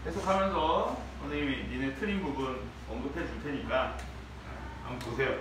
해석하면서 선생님이 니네 틀린 부분 언급해 줄 테니까 한번 보세요.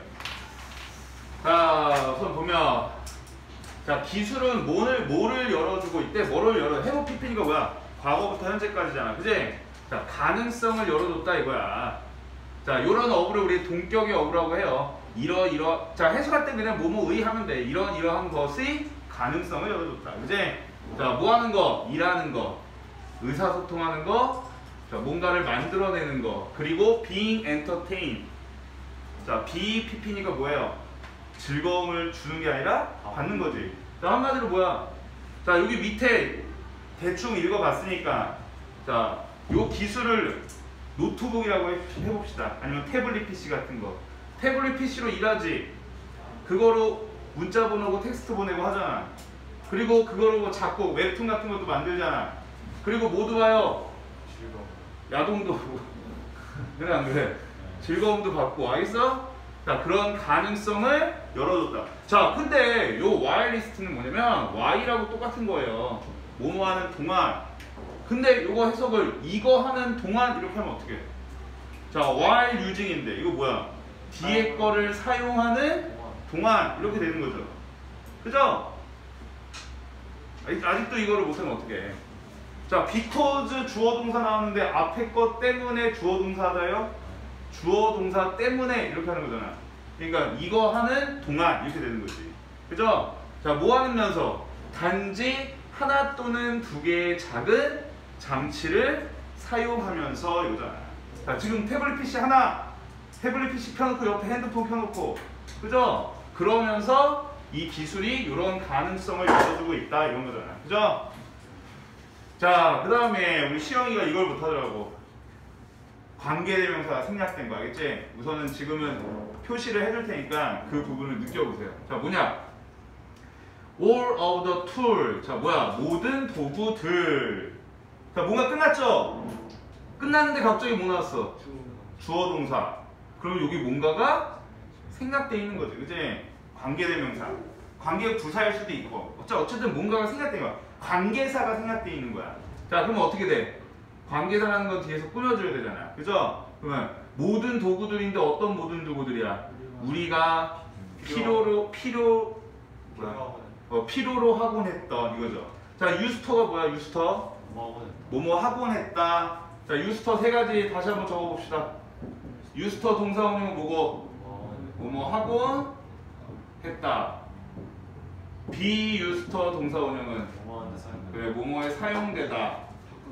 자, 우선 보면 자, 기술은 뭐를 열어주고 있대? 뭐를 열어? 해부 PP니까 뭐야? 과거부터 현재까지잖아. 그지? 자, 가능성을 열어줬다 이거야. 자, 요런 어구를 우리 동격의 어구라고 해요. 자, 해석할 때 그냥 뭐뭐의 하면 돼. 이러한 것의 가능성을 열어줬다. 그지? 자, 뭐 하는 거? 일하는 거. 의사소통하는 거. 자, 뭔가를 만들어내는 거. 그리고 being entertained. 자, BPP니까 뭐예요? 즐거움을 주는 게 아니라 받는 거지. 자, 한마디로 뭐야? 자, 여기 밑에 대충 읽어봤으니까 자, 요 기술을 노트북이라고 해봅시다. 아니면 태블릿 PC 같은 거. 태블릿 PC로 일하지. 그거로 문자 보내고 텍스트 보내고 하잖아. 그리고 그거로 뭐 자꾸 웹툰 같은 것도 만들잖아. 그리고 모두 봐요. 야동도 보고. 그래 안 그래? 즐거움도 받고. 알겠어? 자, 그런 가능성을 열어줬다. 자, 근데 요 while 리스트는 뭐냐면 while하고 똑같은 거예요. 뭐뭐 하는 동안. 근데 요거 해석을 이거 하는 동안 이렇게 하면 어떻게 해? 자, while using인데 이거 뭐야? 뒤에 거를 사용하는 동안 이렇게 되는 거죠. 그죠? 아직도 이거를 못하면 어떻게 해? 자, because 주어 동사 나오는데 앞에 거 때문에 주어 동사다요? 주어 동사 때문에 이렇게 하는 거잖아. 그러니까 이거 하는 동안 이렇게 되는 거지. 그죠? 자, 뭐 하면서? 단지 하나 또는 두 개의 작은 장치를 사용하면서 이거잖아. 자, 지금 태블릿 PC 하나, 태블릿 PC 켜놓고 옆에 핸드폰 켜놓고, 그죠? 그러면서 이 기술이 이런 가능성을 열어주고 있다 이런 거잖아. 그죠? 자, 그 다음에 우리 시영이가 이걸 못하더라고. 관계대명사가 생략된 거 알겠지? 우선은 지금은 표시를 해줄 테니까 그 부분을 느껴보세요. 자, 뭐냐? All of the tool. 자, 뭐야? 모든 도구들. 자, 뭔가 끝났죠? 끝났는데 갑자기 뭐 나왔어? 주어 동사. 그럼 여기 뭔가가 생략되어 있는 거지. 그치? 관계대명사. 관계가 부사일 수도 있고. 어쨌든 뭔가가 생략된 거야. 관계사가 생략되어 있는 거야. 자, 그러면 어떻게 돼? 관계사라는 건 뒤에서 꾸며줘야 되잖아. 그죠? 그러면 모든 도구들인데 어떤 모든 도구들이야? 우리가 필요로 하곤 했던 이거죠. 자, 유스터가 뭐야? 유스터? 뭐뭐 하곤 했다. 자, 유스터 세 가지 다시 한번 적어봅시다. 유스터 동사 원형은 뭐고? 뭐뭐 하곤 했다. 비유스터 동사 원형은 그래, 뭐뭐에 사용되다.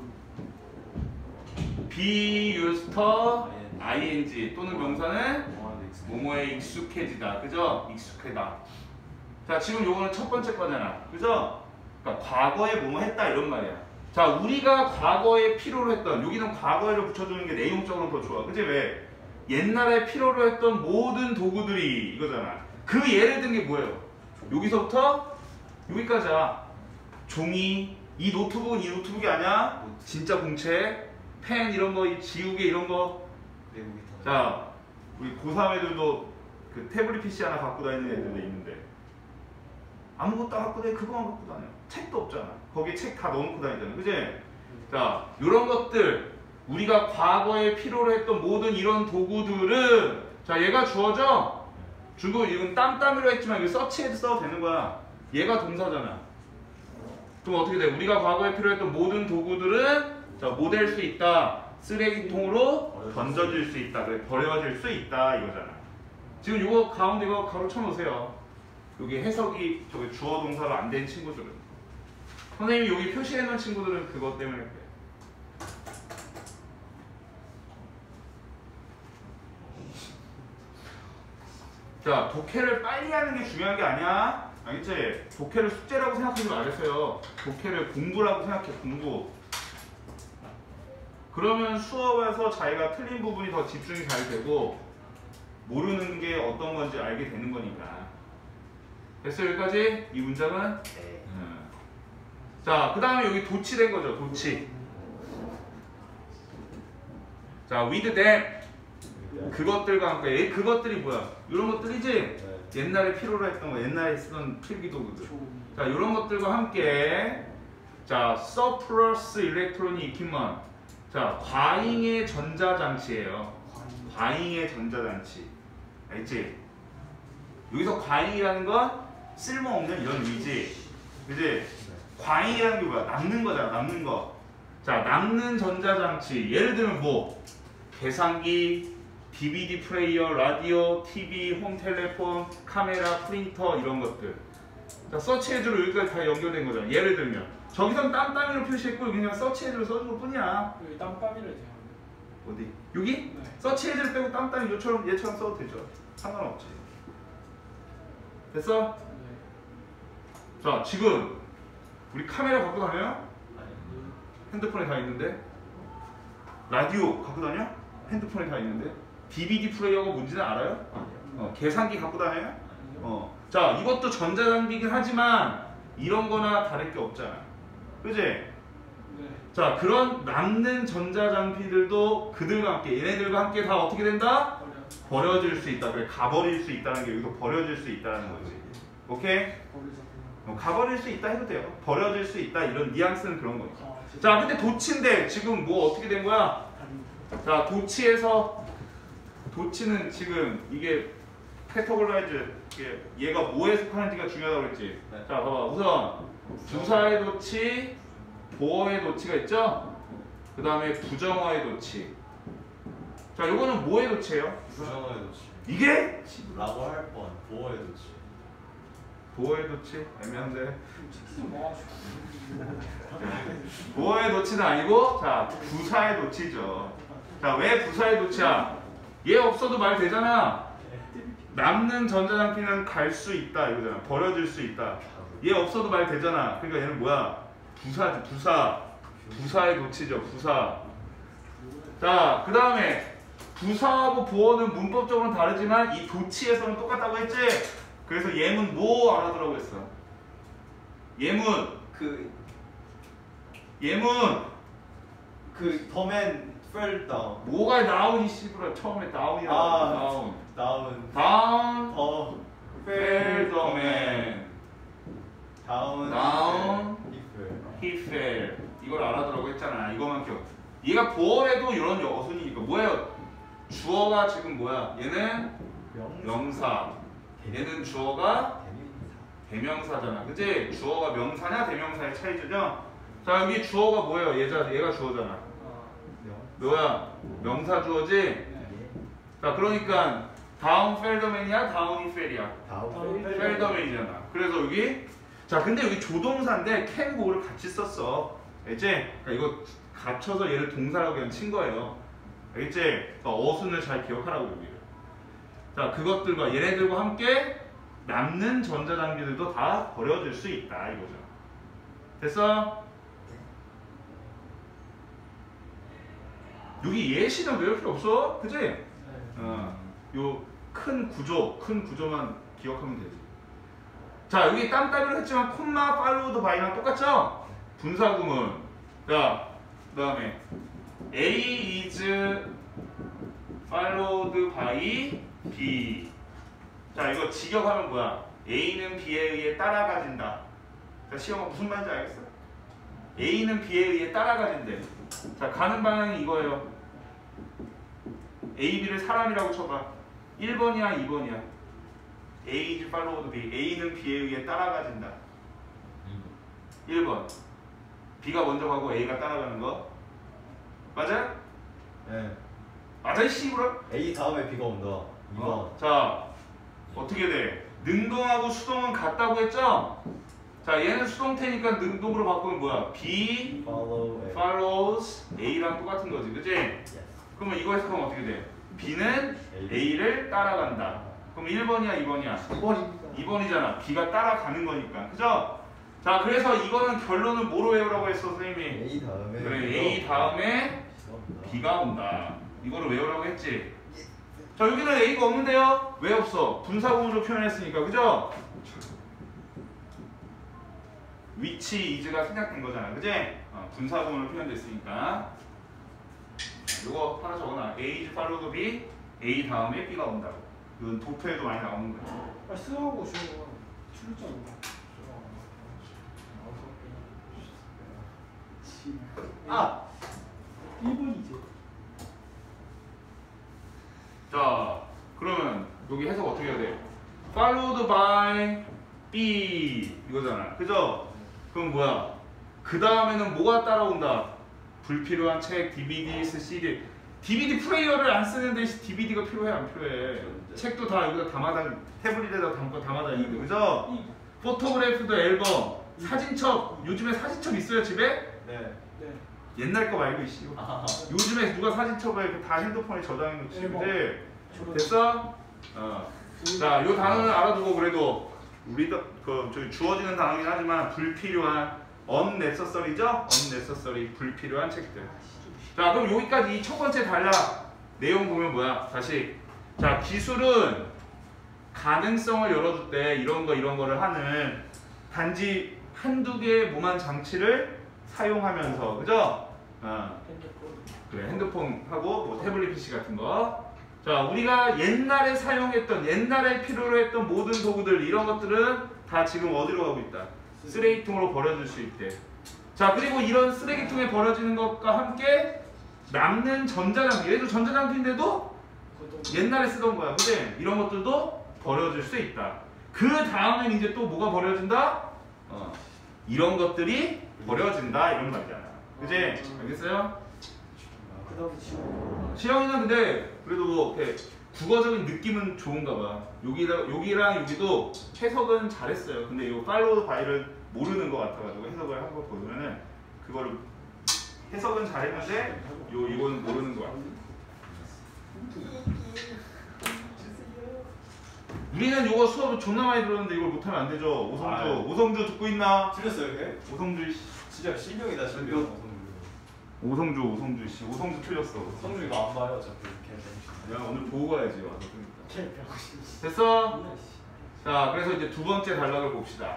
비유스터 ing 또는 명사는 뭐뭐에 익숙해지다. 그죠? 익숙하다. 자, 지금 요거는 첫 번째 거잖아. 그죠? 그러니까 과거에 뭐뭐 했다 이런 말이야. 자, 우리가 과거에 필요로 했던, 여기는 과거에를 붙여주는 게 내용적으로 더 좋아. 그치? 왜? 옛날에 필요로 했던 모든 도구들이 이거잖아. 그 예를 든 게 뭐예요? 여기서부터 여기까지야. 종이, 이 노트북은 이 노트북이 아니야? 진짜 공책, 펜 이런 거, 지우개 이런 거. 자, 우리 고3 애들도 그 태블릿 PC 하나 갖고 다니는 애들도 있는데 아무것도 안 갖고 다니, 그거만 갖고 다녀. 책도 없잖아. 거기에 책 다 넣어놓고 다니잖아. 그지? 자, 이런 것들 우리가 과거에 필요로 했던 모든 이런 도구들은 자, 얘가 주어져? 주고 이건 땀땀이로 했지만 이거 서치해도 써도 되는 거야. 얘가 동사잖아. 그럼 어떻게 돼? 우리가 과거에 필요했던 모든 도구들은 자, 뭐 될 수 있다? 쓰레기통으로 던져질 수 있다. 그래, 버려질 수 있다 이거잖아. 지금 이거 가운데 이거 가로 쳐놓으세요. 여기 해석이 저기 주어 동사로 안 된 친구들은. 선생님이 여기 표시해 놓은 친구들은 그것 때문에 그래. 자, 독해를 빨리 하는 게 중요한 게 아니야. 알겠지? 독해를 숙제라고 생각하지 말으세요. 독해를 공부라고 생각해, 공부. 그러면 수업에서 자기가 틀린 부분이 더 집중이 잘 되고 모르는 게 어떤 건지 알게 되는 거니까. 됐어요? 여기까지? 이 문장은? 네. 자, 그 다음에 여기 도치된 거죠. 도치. 자, with them. 그것들과 함께. 그것들이 뭐야? 이런 것들이지? 네. 옛날에 필요로 했던 거, 옛날에 쓰던 필기도구들. 자, 이런 것들과 함께 자, surplus electronic equipment. 자, 과잉의 전자장치예요. 과잉의 전자장치. 알지? 여기서 과잉이라는 건 쓸모없는 이런 의미지. 그지? 과잉이라는 게 뭐야? 남는 거잖아. 남는 거. 자, 남는 전자장치. 예를 들면 뭐? 계산기, DVD 플레이어, 라디오, TV, 홈 텔레폰, 카메라, 프린터 이런 것들. 자, 서치해주로 여기까지 다 연결된 거잖아. 예를 들면 저기선 땀땀이로 표시했고 여기 그냥 서치해주로 써준 것 뿐이야. 여기 땀땀이를 돼요. 어디? 여기? 네. 서치해주를 빼고 땀땀이 얘처럼 써도 되죠. 상관없지. 됐어? 네. 자, 지금 우리 카메라 갖고 다녀요? 핸드폰에 다 있는데. 라디오 갖고 다녀? 핸드폰에 다 있는데. DVD 플레이어가 뭔지는 알아요? 계산기 갖고 다녀요? 자, 이것도 전자장비긴 하지만 이런 거나 다를 게 없잖아. 그지? 네. 자, 그런 남는 전자장비들도 그들과 함께, 얘네들과 함께 다 어떻게 된다? 버려질 수 있다. 그래, 가버릴 수 있다는 게 여기서 버려질 수 있다는 거지. 오케이? 가버릴 수 있다 해도 돼요. 버려질 수 있다. 이런 뉘앙스는 그런 거지. 자, 근데 도치인데 지금 뭐 어떻게 된 거야? 자, 도치는 지금 이게 캐터골라이즈, 얘가 뭐에 속하는지가 중요하다고 그랬지. 네. 자, 봐봐. 우선 부사의 도치, 보어의 도치가 있죠? 그 다음에 부정어의 도치. 자, 요거는 뭐의 도치예요? 부정어의 도치. 이게? 라고 할 뻔. 보어의 도치. 보어의 도치? 애매한데. 뭐 보어의 도치는 아니고, 자, 부사의 도치죠. 자, 왜 부사의 도치야? 얘 없어도 말 되잖아. 남는 전자장비는 갈 수 있다 이거잖아. 버려질 수 있다. 얘 없어도 말 되잖아. 그러니까 얘는 뭐야? 부사지. 부사의 도치죠. 부사. 자, 그 다음에 부사하고 보어는 문법적으로는 다르지만 이 도치에서는 똑같다고 했지? 그래서 예문 뭐 알아두라고 했어? 예문 더맨 fell down. 뭐가 나온이 씨부라 처음에 다운이라고. 다운. 다운 fell the man. down. he fell. 이걸 알아두라고 했잖아. 이거만 기억. 얘가 보어에도 이런 어순이니까 뭐예요? 주어가 지금 뭐야? 얘는 명사. 얘는 주어가 대명사잖아. 그치? 주어가 명사냐 대명사의 차이죠? 자, 여기 주어가 뭐예요? 얘가 주어잖아. 뭐야? 명사 주어지? 자, 그러니까 다운 펠더맨이야? 다운이 펠이야? 펠더맨이잖아. 그래서 여기 자, 근데 여기 조동사인데 can go를 같이 썼어. 알지? 그러니까 이거 갖춰서 얘를 동사라고 그냥 친 거예요. 알겠지? 그러니까 어순을 잘 기억하라고 여기를. 자, 그것들과 얘네들과 함께 남는 전자장비들도 다 버려질 수 있다 이거죠. 됐어? 여기 예시는 외울 필요 없어. 그치? 요 큰 구조만 기억하면 되지. 자, 여기 땀따비로 했지만 콤마, 팔로우드 바이랑 똑같죠? 분사구문. 자, 그 다음에 A is followed by B. 자, 이거 직역하면 뭐야? A는 B에 의해 따라가진다. 자, 시험아 무슨 말인지 알겠어? A는 B에 의해 따라가진대. 자, 가는 방향이 이거예요. A, B를 사람이라고 쳐봐. 1번이야, 2번이야. A is followed B. A는 B에 의해 따라가진다. 1번. B가 먼저 가고 A가 따라가는 거. 맞아? 네. 맞아, 씨부라? A 다음에 B가 온다. 2번. 자, 어떻게 돼? 능동하고 수동은 같다고 했죠? 자, 얘는 수동태니까 능동으로 바꾸면 뭐야? B follows A랑 똑같은 거지, 그치? Yes. 그러면 이거 해석하면 어떻게 돼? B는 A를 따라간다. 그럼 1번이야, 2번이야? 2번이잖아. B가 따라가는 거니까, 그죠? 자, 그래서 이거는 결론은 뭐로 외우라고 했어, 선생님이? A 다음에. 그래, A 다음에 B가 온다. 이거를 외우라고 했지? 자, 여기는 A가 없는데요? 왜 없어? 분사구문으로 표현했으니까, 그죠? 위치 is가 생략된 거잖아, 그지? 분사구문으로 표현됐으니까. 요거 하나 적어놔. A is followed B, A 다음에 B가 온다고. 이건 도표에도 많이 나오는 거야. 쓰하고 주어가 출장. 1번이지. 자, 그러면 여기 해석 어떻게 해야 돼? followed by B 이거잖아. 그죠? 그럼 뭐야? 그 다음에는 뭐가 따라온다? 불필요한 책, DVDs, CD. DVD 플레이어를 안 쓰는 대신 DVD가 필요해 안 필요해? 책도 다 여기다 담아다 태블릿에다 담아다 있는데 그죠? 포토그래프도 앨범, 사진첩. 요즘에 사진첩 있어요 집에? 네. 네. 옛날 거 말고 이씨. 아. 요즘에 누가 사진첩을 이렇게 다 핸드폰에 저장해 놓지. 앨범. 근데 주로 됐어? 자, 요 단어는 알아두고 그래도 우리도 저기 주어지는 단어긴 하지만 불필요한 unnecessary죠? unnecessary 불필요한 책들. 자, 그럼 여기까지 이 첫 번째 단락 내용 보면 뭐야? 다시. 자, 기술은 가능성을 열어줄 때 이런 거를 하는 단지 한두 개의 무한 장치를 사용하면서 그죠? 핸드폰. 그래, 핸드폰하고 뭐 태블릿 PC 같은 거. 자, 우리가 옛날에 사용했던 옛날에 필요로 했던 모든 도구들 이런 것들은 다 지금 어디로 가고 있다? 쓰레기통으로 버려질 수 있대. 자, 그리고 이런 쓰레기통에 버려지는 것과 함께 남는 전자장비, 얘도 전자장비인데도 옛날에 쓰던 거야. 근데 이런 것들도 버려질 수 있다. 그 다음엔 이제 또 뭐가 버려진다? 이런 것들이 버려진다 이런 말이잖아. 그지? 알겠어요? 그 다음에 지금. 시영이는 근데 그래도 뭐 이렇게 국어적인 느낌은 좋은가 봐. 여기랑 여기도 해석은 잘했어요. 근데 이 팔로우 바이를 모르는 것 같아가지고 해석을 한 거 보면은 그거를 해석은 잘했는데 이거는 모르는 것 같아. 우리는 이거 수업을 존나 많이 들었는데 이걸 못하면 안 되죠. 오성주, 아유. 오성주 듣고 있나? 틀렸어요, 이게? 오성주 씨. 진짜 실명이다, 실명. 오성주 씨. 오성주 틀렸어. 성주 이거 안 봐요, 어차피. 걔. 야, 오늘 보고 가야지 와서. 그러니까. 개 병신. 됐어? 자, 그래서 이제 두 번째 단락을 봅시다.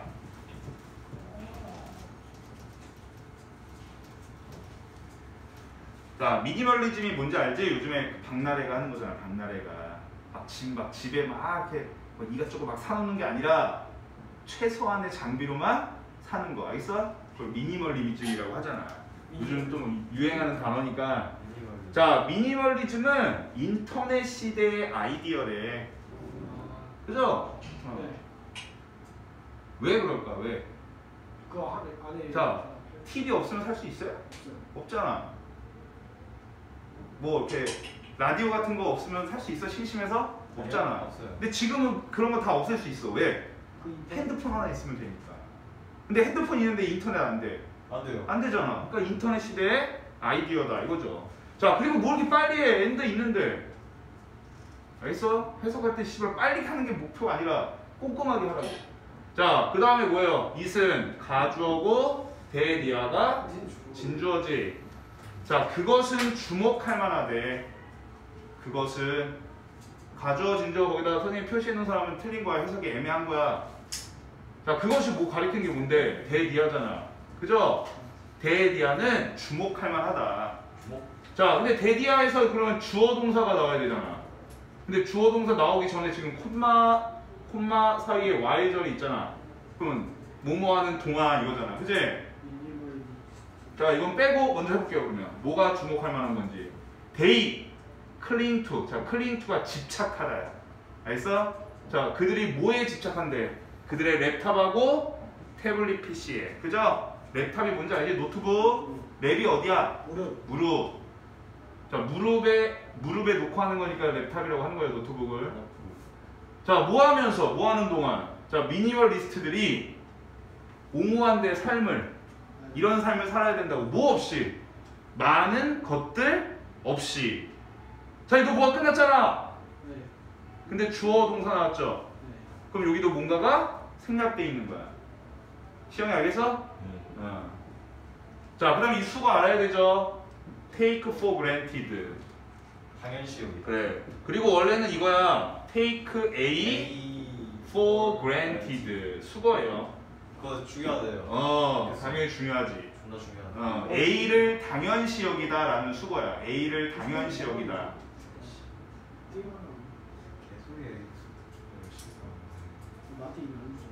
자, 미니멀리즘이 뭔지 알지? 요즘에 박나래가 하는 거잖아. 박나래가 막 집에 막 이렇게 뭐 이것저것 막 사놓는 게 아니라 최소한의 장비로만 사는 거. 알겠어? 그걸 미니멀리즘이라고 하잖아. 요즘 좀 유행하는 단어니까. 자, 미니멀리즘은 인터넷 시대의 아이디어래. 그죠? 네. 왜 그럴까? 왜? 그 안에. 자, TV 없으면 살 수 있어요? 없어요. 없잖아. 뭐 이렇게 라디오 같은 거 없으면 살 수 있어? 심심해서? 없잖아. 없어요. 근데 지금은 그런 거 다 없앨 수 있어. 왜? 그 인터넷. 핸드폰 하나 있으면 되니까. 근데 핸드폰 있는데 인터넷 안 돼. 안 돼요. 안 되잖아. 그러니까 인터넷 시대의 아이디어다 이거죠. 자, 그리고 뭐 이렇게 빨리 해? 엔드 있는데. 알겠어? 해석할 때 씨발 빨리 하는 게 목표가 아니라 꼼꼼하게 하라고. 자, 그 다음에 뭐예요? it은 가주어고 대디아가 진주어지. 자, 그것은 주목할 만하대. 그것은 가주어 진주어 거기다가 선생님 표시해 놓은 사람은 틀린 거야. 해석이 애매한 거야. 자, 그것이 뭐 가리키는 게 뭔데? 대디아잖아. 그죠? 대디아는 주목할 만하다. 주목? 자, 근데 대디아에서 그러면 주어 동사가 나와야 되잖아. 근데 주어 동사 나오기 전에 지금 콤마 사이에 y절이 있잖아. 그러면 뭐뭐하는 동안 이거잖아. 그지? 자, 이건 빼고 먼저 해볼게요. 그러면 뭐가 주목할 만한 건지. they cling to. 자, cling to가 집착하다. 알겠어? 자, 그들이 뭐에 집착한대? 그들의 랩탑하고 태블릿 PC에. 그죠? 랩탑이 뭔지 알지? 노트북. 랩이 어디야? 무릎. 자, 무릎에 놓고 하는 거니까 랩탑이라고 하는 거예요, 노트북을. 자, 뭐 하는 동안? 자, 미니멀리스트들이 옹호한데 삶을, 이런 삶을 살아야 된다고. 뭐 없이? 많은 것들 없이. 자, 이거 뭐가 끝났잖아. 네. 근데 주어 동사 나왔죠? 네. 그럼 여기도 뭔가가 생략되어 있는 거야. 시영이 알겠어? 자, 그 다음 이 수거 알아야 되죠? take for granted. 당연시 여기. 그래. 그리고 원래는 이거야. take A for granted. 수거예요. 그거 중요하대요. 당연히 중요하지. 존나 중요하다. A를 당연시 여기다 라는 수거야. A를 당연시 여기다. 개소리야. 나한테 이거 누구죠?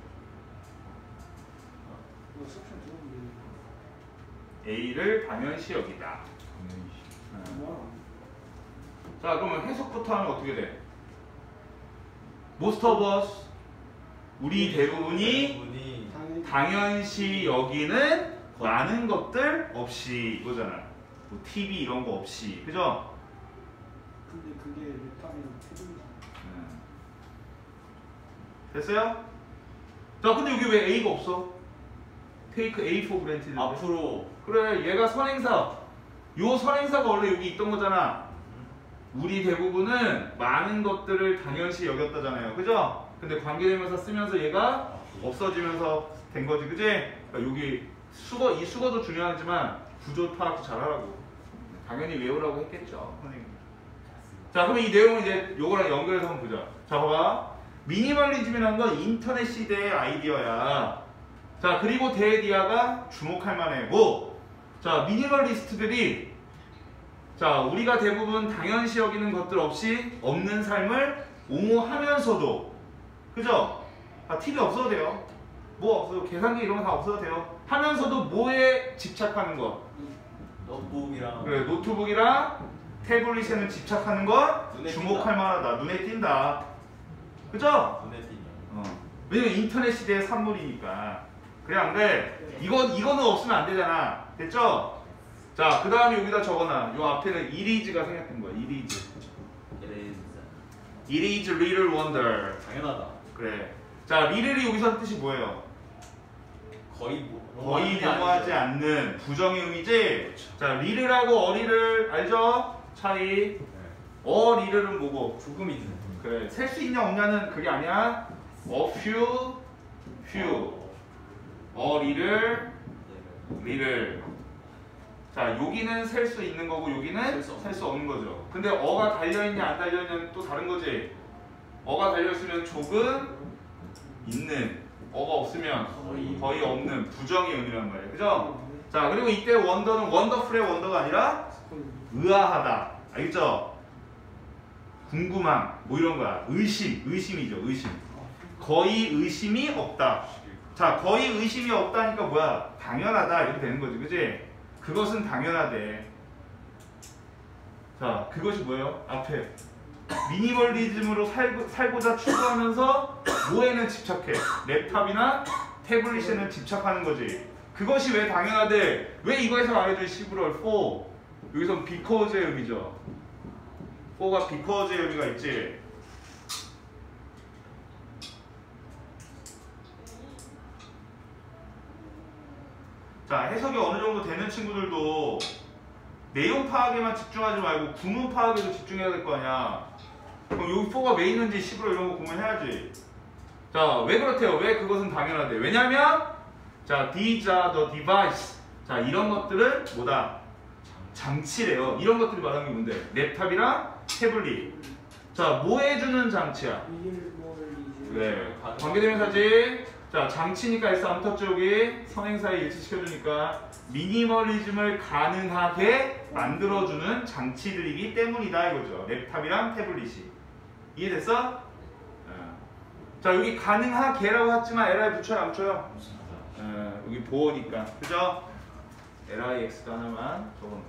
이거 수업시간 들어보면 A를 당연시 여기다. 자, 그러면 해석부터 하면 어떻게 돼? Most of us, 우리 대부분이 당연시 여기는 많은 것들 없이 이거잖아. 뭐 TV 이런 거 없이, 그죠? 근데 그게 랩탑이랑 패딩이 됐어요? 자, 근데 여기 왜 A가 없어? Take A for granted. 앞으로 그래, 얘가 선행사. 요 선행사가 원래 여기 있던 거잖아. 우리 대부분은 많은 것들을 당연시 여겼다잖아요. 그죠? 근데 관계대명사 쓰면서 얘가 없어지면서 된 거지. 그지? 그러니까 여기 수거, 이 수거도 중요하지만 구조 파악도 잘하라고. 당연히 외우라고 했겠죠. 선생님. 자, 그럼 이 내용을 이제 요거랑 연결해서 한번 보자. 자, 봐봐. 미니멀리즘이라는 건 인터넷 시대의 아이디어야. 자, 그리고 데디아가 주목할 만해. 뭐? 자, 미니멀리스트들이 자, 우리가 대부분 당연시 여기는 것들 없이 없는 삶을 옹호하면서도, 그죠? 아, TV 없어도 돼요. 뭐 없어도, 계산기 이런 거 다 없어도 돼요. 하면서도 뭐에 집착하는 거? 노트북이랑 그래, 노트북이랑 태블릿에는 집착하는 건 눈에 주목할 만하다. 눈에 띈다. 그죠? 눈에 띄냐. 왜냐면 인터넷 시대의 산물이니까. 그래, 안 돼? 이거는 없으면 안 되잖아. 됐죠? 자, 그 다음에 여기다 적어놔. 요 앞에는 it is가 생략된 거야. it is. It is little wonder. 당연하다. 그래. 자, little이 여기서 뜻이 뭐예요? 거의 거의 뭐하지 않는 부정의 의미지? 자, little하고 어리를 알죠? 차이. 어리를은 뭐고? 조금 있는. 그래. 셀 수 있냐 없냐는 그게 아니야. A few, few. 어리를, little. 자, 여기는 셀 수 있는 거고 여기는 셀 수 없는 거죠. 근데 어가 달려있냐 안 달려있냐는 또 다른 거지. 어가 달려있으면 조금 있는, 어가 없으면 거의 없는 부정의 의미란 말이에요. 그죠? 자, 그리고 이때 원더는 원더풀의 원더가 아니라 의아하다. 알겠죠? 궁금함, 뭐 이런 거야. 의심이죠. 의심. 거의 의심이 없다. 자, 거의 의심이 없다니까 뭐야? 당연하다. 이렇게 되는 거지. 그지? 그것은 당연하대. 자, 그것이 뭐예요? 앞에 미니멀리즘으로 살고자 추구하면서 뭐에는 집착해? 랩탑이나 태블릿에는 집착하는 거지. 그것이 왜 당연하대? 왜 이거에서 말해준 11월 4 여기선 because의 의미죠. 4가 because의 의미가 있지. 자, 해석이 어느 정도 되는 친구들도 내용 파악에만 집중하지 말고 구문 파악에도 집중해야 될 거 아니야. 그럼 여기 4가 왜 있는지 11월 이런 거 구문해야지. 자, 왜 그렇대요? 왜 그것은 당연하대? 왜냐면 자, these are the device. 자, 이런 것들은 뭐다? 장치래요. 이런 것들이 말하는 게 뭔데? 랩탑이랑 태블릿. 자, 뭐 해주는 장치야? 그래. 관계대명사지. 자, 장치니까 S 안 탔죠 여기? 선행사에 일치시켜주니까 미니멀리즘을 가능하게 만들어주는 장치들이기 때문이다 이거죠. 랩탑이랑 태블릿이. 이해됐어? 자, 여기 가능하게라고 했지만 li 붙여요 안 붙여요? 여기 보어니까. 그죠? lix도 하나만 적어놓고.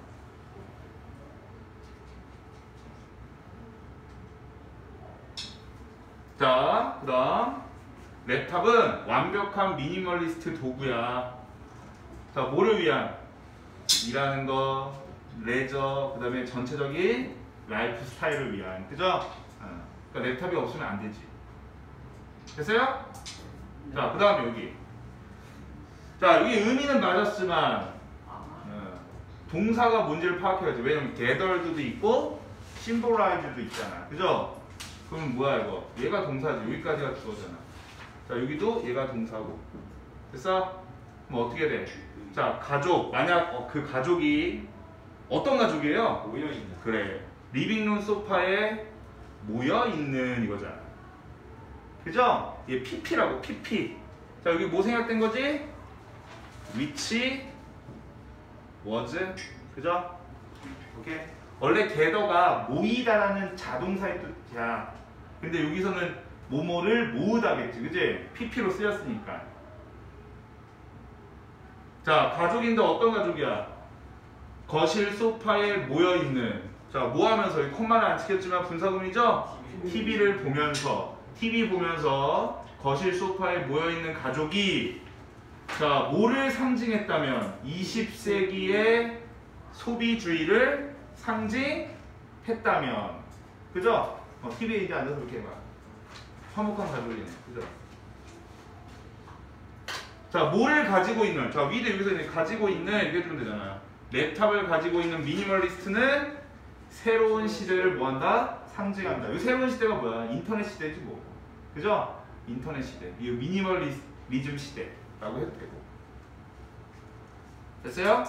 자, 그 다음 랩탑은 완벽한 미니멀리스트 도구야. 자, 뭐를 위한? 일하는 거, 레저, 그 다음에 전체적인 라이프 스타일을 위한. 그죠? 그러니까 랩탑이 없으면 안 되지. 됐어요? 자, 그 다음에 여기. 자, 여기 의미는 맞았지만 동사가 뭔지를 파악해야지. 왜냐면 gathered도 있고 symbolized도 있잖아. 그죠? 그럼 뭐야 이거? 얘가 동사지. 여기까지가 주어잖아. 자, 여기도 얘가 동사고. 됐어? 그럼 어떻게 돼? 자, 가족. 만약 그 가족이 어떤 가족이에요? 모여있는. 그래. 리빙룸 소파에 모여있는 이거잖아. 그죠? 얘 PP라고, PP. 자, 여기 뭐 생략된 거지? which was. 그죠? 오케이. 원래 gather가 모이다라는 자동사의 뜻이야. 근데 여기서는 뭐뭐를 모으다겠지. 그지? PP로 쓰였으니까. 자, 가족인데 어떤 가족이야? 거실 소파에 모여 있는. 자, 뭐 하면서 이 콤마는 안 찍혔지만 분사구문이죠? TV를 보면서 거실 소파에 모여 있는 가족이 자, 뭐를 상징했다면 20세기의 소비주의를 상징했다면 그죠? TV에 이제 앉아서 이렇게 해봐. 화목한 가족이네. 그죠? 자, 뭐를 가지고 있는 자, 위도 여기서 이제 가지고 있는 이렇게 해주면 되잖아. 랩탑을 가지고 있는 미니멀리스트는 새로운 시대를 뭐한다? 상징한다. 이 새로운 시대가 뭐야? 인터넷 시대지 뭐. 그죠? 인터넷 시대. 이 미니멀리즘 시대라고 해도 되고. 됐어요?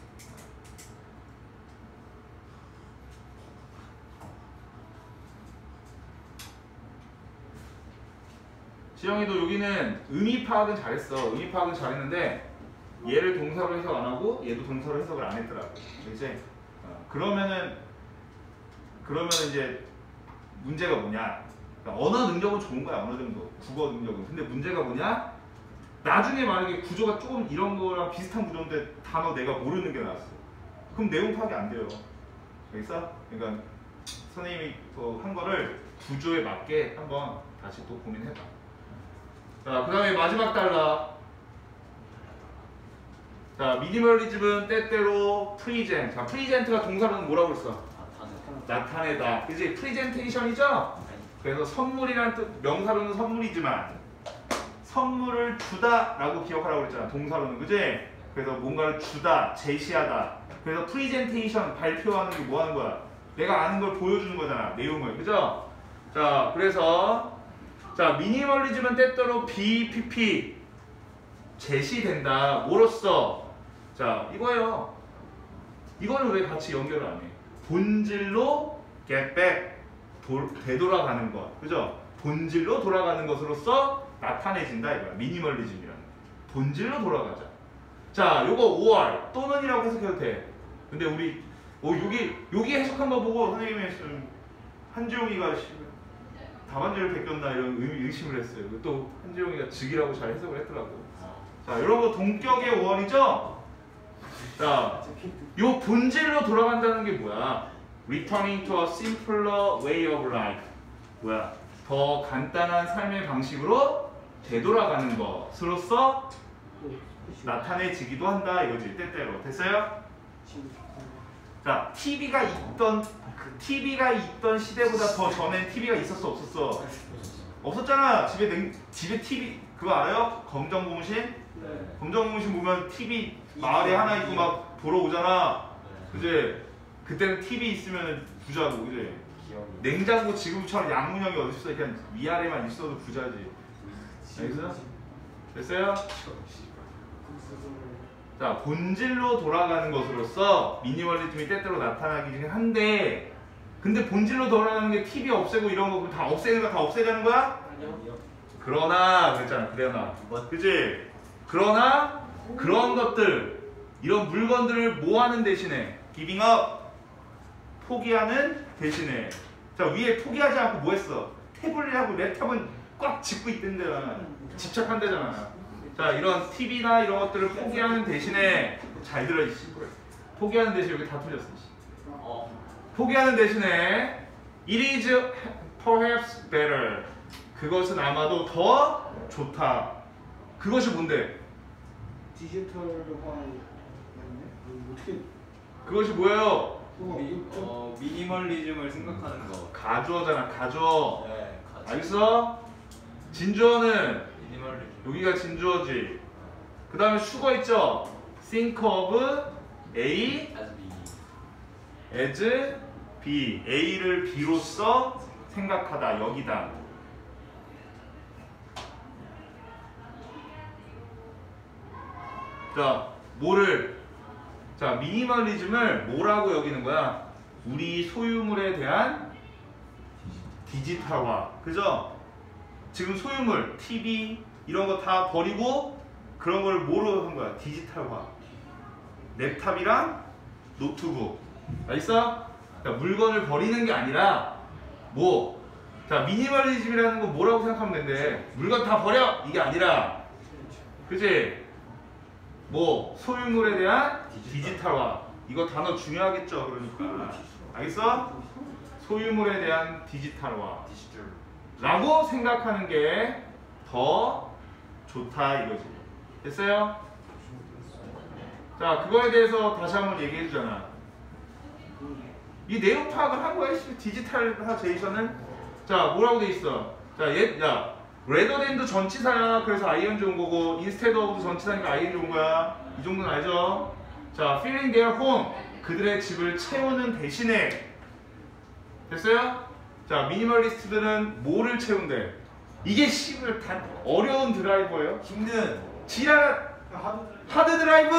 지영이도 여기는 의미 파악은 잘했어. 의미 파악은 잘했는데 얘를 동사로 해석 안 하고 얘도 동사로 해석을 안 했더라고. 그치? 그러면은 이제 문제가 뭐냐? 그러니까 언어 능력은 좋은 거야. 언어 능력, 국어 능력은. 근데 문제가 뭐냐? 나중에 만약에 구조가 조금 이런 거랑 비슷한 구조인데 단어 내가 모르는 게 나왔어. 그럼 내용 파악이 안 돼요. 알겠어? 그러니까 선생님이 한 거를 구조에 맞게 한번 다시 또 고민해봐. 자, 그 다음에 마지막 달라. 자, 미니멀리즘은 때때로 프리젠트. 자, 프리젠트가 동사로는 뭐라고 그랬어? 나타내다. 그지? 프리젠테이션이죠? 그래서 선물이란 뜻, 명사로는 선물이지만 선물을 주다 라고 기억하라고 그랬잖아. 동사로는. 그지? 그래서 뭔가를 주다, 제시하다. 그래서 프리젠테이션, 발표하는 게 뭐 하는 거야? 내가 아는 걸 보여주는 거잖아. 내용을. 그죠? 자, 그래서 자, 미니멀리즘은 때때로 BPP 제시된다. 뭐로써? 자, 이거예요. 이거는 왜 같이 연결을 안 해? 본질로 get back 되돌아가는 것. 그죠? 본질로 돌아가는 것으로서 나타내진다 이거야. 미니멀리즘이라는 본질로 돌아가자. 자, 요거 5월 또는이라고 해석해도 돼. 근데 우리 여기 해석한 거 보고 선생님이 한지용이가 답안지를 베꼈나 이런 의심을 했어요. 또 한지용이가 즉이라고 잘 해석을 했더라고. 자, 이런 거 동격의 5월이죠? 자, 요 본질로 돌아간다는 게 뭐야? Returning to a simpler way of life. 뭐야? 더 간단한 삶의 방식으로 되돌아가는 것으로서 나타내지기도 한다 이거지. 때때로. 됐어요? 자, TV가 있던 시대보다 더 전엔 TV가 있었어 없었어? 없었잖아. 집에 TV 그거 알아요? 검정고무신? 네. 검정고무신 보면 TV 마을에 하나 있고 막 보러 오잖아. 그지? 그때는 TV 있으면 부자고, 그지? 냉장고 지금처럼 양문형이 어디 있어? 그냥 위아래만 있어도 부자지. 알겠어? 됐어요? 자, 본질로 돌아가는 것으로서 미니멀리즘이 때때로 나타나긴 한데, 근데 본질로 돌아가는 게 TV 없애고 이런 거 다 없애는 거 다 없애자는 거야? 아니요. 그러나 그랬잖아. 그러나 그치? 그러나 그런 것들 이런 물건들을 뭐 하는 대신에 giving up 포기하는 대신에 자 위에 포기하지 않고 뭐 했어? 태블릿하고 랩탑은 꽉 짚고 있던데잖아. 집착한대잖아. 자 이런 TV나 이런 것들을 포기하는 대신에 잘 들어 이씨. 포기하는 대신에 여기 다 틀렸어. 포기하는 대신에 it is perhaps better. 그것은 아마도 더 좋다. 그것이 뭔데? 디지털화였네. 어떻게? 그것이 뭐예요? 미니멀리즘을 생각하는 거. 가주어잖아. 가주어. 네, 알겠어? 진주어는 미니멀리즘. 여기가 진주어지. 그 다음에 수거 있죠? Think of A as B. A를 B로서 생각하다. 여기다. 자, 자, 미니멀리즘을 뭐라고 여기는 거야? 우리 소유물에 대한 디지털화. 그죠? 지금 소유물, TV 이런 거 다 버리고 그런 걸 뭐로 한 거야? 디지털화. 랩탑이랑 노트북. 알겠어? 그러니까 물건을 버리는 게 아니라 뭐? 자, 미니멀리즘이라는 거 뭐라고 생각하면 된대? 물건 다 버려! 이게 아니라 그치? 뭐 소유물에 대한 디지털화. 이거 단어 중요하겠죠. 그러니까 알겠어? 소유물에 대한 디지털화 디지털. 라고 생각하는 게 더 좋다 이거지. 됐어요? 자, 그거에 대해서 다시 한번 얘기해 주잖아. 이 내용 파악을 한 거야. 디지털화제이션은. 자, 뭐라고 돼 있어? 자, 야, rather than도 전치사야. 그래서 ing 온 거고, instead of도 전치사니까 ing 온 거야. 이 정도는 알죠? 자, filling their home. 그들의 집을 채우는 대신에. 됐어요? 자, 미니멀리스트들은 뭐를 채운대? 이게 씨발 다 어려운 드라이버예요. 힘든. 지랄 하드 드라이브.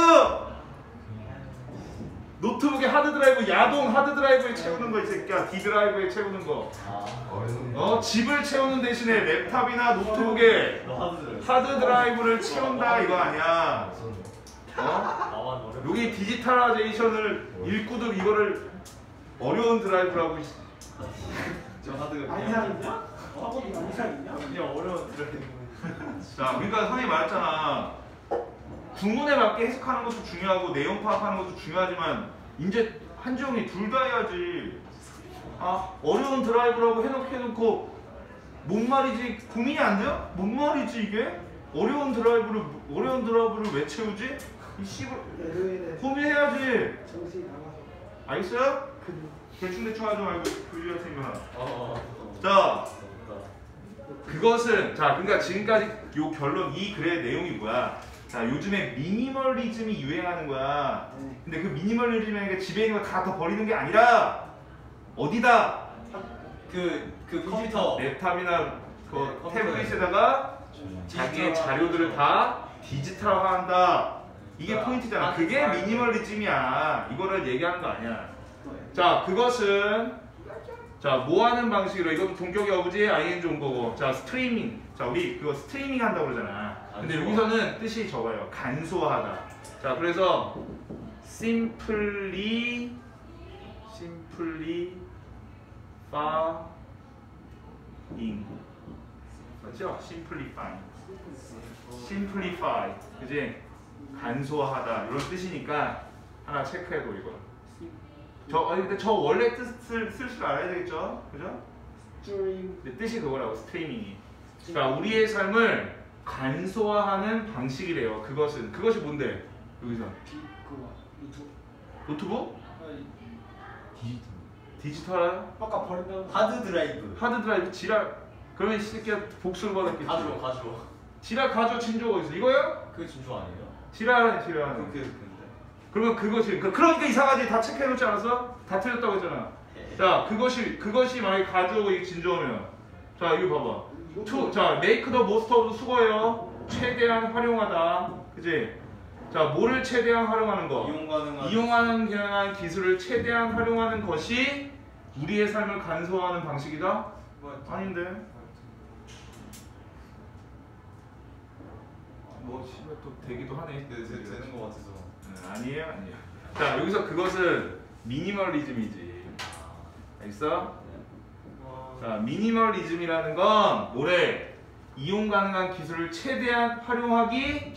노트북에 하드 드라이브, 야동 하드 드라이브에 채우는 거 이 새끼야. D 드라이브에 채우는 거. 집을 채우는 대신에 랩탑이나 노트북에 하드 드라이브를 채운다 이거 아니야. 나만 어려. 여기 디지털라이제이션을 읽고도 이거를 어려운 드라이브라고. 저 하드가 안 이상했냐? 학원이 안 이상했냐? 그냥 어려운 드라이브. 자, 그러니까 선생님이 말했잖아. 구문에 맞게 해석하는 것도 중요하고 내용 파악하는 것도 중요하지만 이제 한지영이 둘 다 해야지. 아, 어려운 드라이브라고 해놓고 뭔 말이지 고민이 안 돼요? 뭔 말이지 이게? 어려운 드라이브를 왜 채우지? 이 씨발 LOL에 고민해야지. 정신이 나가서 알겠어요? 대충 하지 말고 교주 같은 어. 자, 그것은 자, 그러니까 지금까지 요 결론 이 글의 내용이 뭐야? 자, 요즘에 미니멀리즘이 유행하는 거야. 근데 그 미니멀리즘에게 집에 있는 거 다 버리는 게 아니라 어디다? 그 컴퓨터. 랩탑이나 그 컴퓨터에. 태블릿에다가 자기의 자료들을 다 디지털화한다. 이게 포인트잖아. 그게 미니멀리즘이야. 이거를 얘기하는 거 아니야. 자, 그것은 자, 뭐 하는 방식으로 이것도 동격이 어부지 ing 온 거고. 자, 스트리밍. 자, 우리 그거 스트리밍 한다고 그러잖아. 근데 여기서는 뜻이 적어요. 간소화하다. 자, 그래서 simply fing 맞죠? simplify 그지? 간소화하다 이런 뜻이니까 하나 체크해도 이거. 근데 저 원래 뜻을 쓸 줄 알아야 되겠죠? 그죠? 근데 뜻이 그거라고 스트리밍이. 그러니까 우리의 삶을 간소화하는 방식이래요. 그것이 뭔데? 여기서 노트북? 디지털? 아까 버린다고 하드 드라이브. 하드 드라이브 지랄. 그러면 이 새끼야 복수를 받았겠지. 가져. 지랄 가져 진조 어디 있어? 이거요? 그게 진주 아니에요? 지랄. 근데. 그러면 그것이 그러니까 이상하지. 다 체크해놓지 않았어? 다 틀렸다고 했잖아. 자, 그것이 만약에 가져오고 이게 진조하면 자, 이거 봐봐. 자, make the most of 수거예요. 최대한 활용하다. 그지? 자, 뭐를 최대한 활용하는 거? 이용하는 가능한 기술을 최대한 활용하는 것이 우리의 삶을 간소화하는 방식이다? 아닌데. 뭐 씨발 또 되기도 하네. 되는 거 같아서. 아니에요. 자, 여기서 그것은 미니멀리즘이지. 알겠어? 자, 미니멀리즘이라는 건 뭐래? 이용 가능한 기술을 최대한 활용하기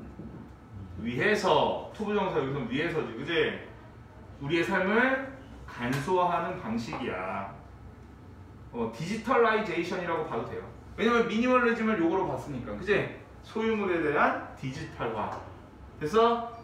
위해서. 투부정사 여기서 위해서지, 그지? 우리의 삶을 간소화하는 방식이야. 디지털라이제이션이라고 봐도 돼요. 왜냐면 미니멀리즘을 요거로 봤으니까, 그지? 소유물에 대한 디지털화. 됐어?